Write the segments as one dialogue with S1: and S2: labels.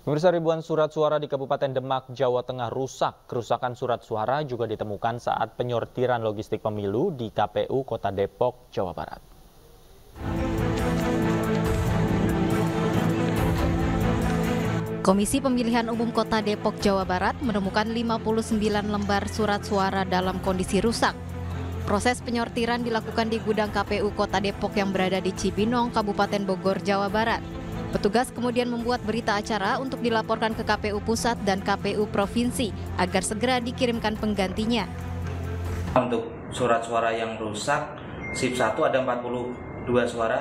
S1: Pemirsa, ribuan surat suara di Kabupaten Demak, Jawa Tengah rusak. Kerusakan surat suara juga ditemukan saat penyortiran logistik pemilu di KPU Kota Depok, Jawa Barat.
S2: Komisi Pemilihan Umum Kota Depok, Jawa Barat menemukan 59 lembar surat suara dalam kondisi rusak. Proses penyortiran dilakukan di gudang KPU Kota Depok yang berada di Cibinong, Kabupaten Bogor, Jawa Barat. Petugas kemudian membuat berita acara untuk dilaporkan ke KPU Pusat dan KPU Provinsi agar segera dikirimkan penggantinya.
S3: Untuk surat suara yang rusak, SIP 1 ada 42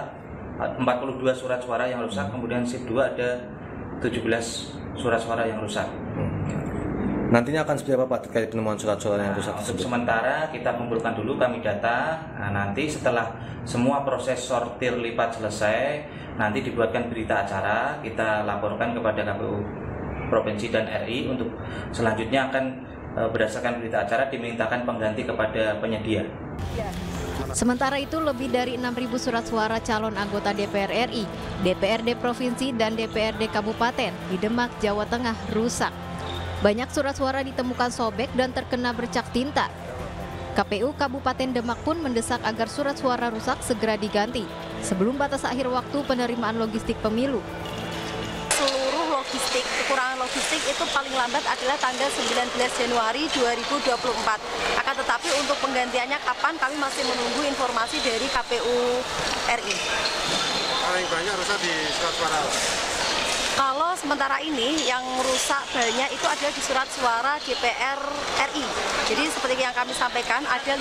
S3: surat suara yang rusak, kemudian SIP 2 ada 17 surat suara yang rusak.
S4: Nantinya akan seperti apa Pak terkait penemuan surat suara yang rusak tersebut?
S3: Untuk sementara kita kumpulkan dulu, kami data. Nanti setelah semua proses sortir lipat selesai, nanti dibuatkan berita acara, kita laporkan kepada KPU Provinsi dan RI untuk selanjutnya akan berdasarkan berita acara dimintakan pengganti kepada penyedia.
S2: Sementara itu lebih dari 6.000 surat suara calon anggota DPR RI, DPRD Provinsi dan DPRD Kabupaten di Demak, Jawa Tengah rusak. Banyak surat suara ditemukan sobek dan terkena bercak tinta. KPU Kabupaten Demak pun mendesak agar surat suara rusak segera diganti sebelum batas akhir waktu penerimaan logistik pemilu.
S5: Seluruh logistik, kekurangan logistik itu paling lambat adalah tanggal 19 Januari 2024. Akan tetapi untuk penggantiannya kapan kami masih menunggu informasi dari KPU RI.
S6: Paling banyak rusak di surat suara.
S5: Kalau sementara ini yang rusak banyak itu adalah di surat suara DPR RI. Jadi seperti yang kami sampaikan ada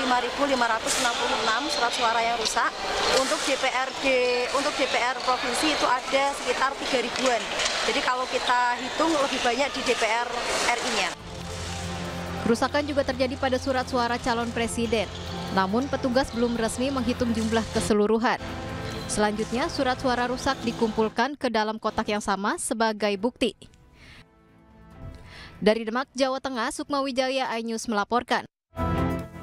S5: 5.566 surat suara yang rusak. Untuk DPR Provinsi itu ada sekitar 3.000-an. Jadi kalau kita hitung lebih banyak di DPR RI-nya.
S2: Kerusakan juga terjadi pada surat suara calon presiden. Namun petugas belum resmi menghitung jumlah keseluruhan. Selanjutnya, surat suara rusak dikumpulkan ke dalam kotak yang sama sebagai bukti. Dari Demak, Jawa Tengah, Sukma Wijaya, iNews melaporkan.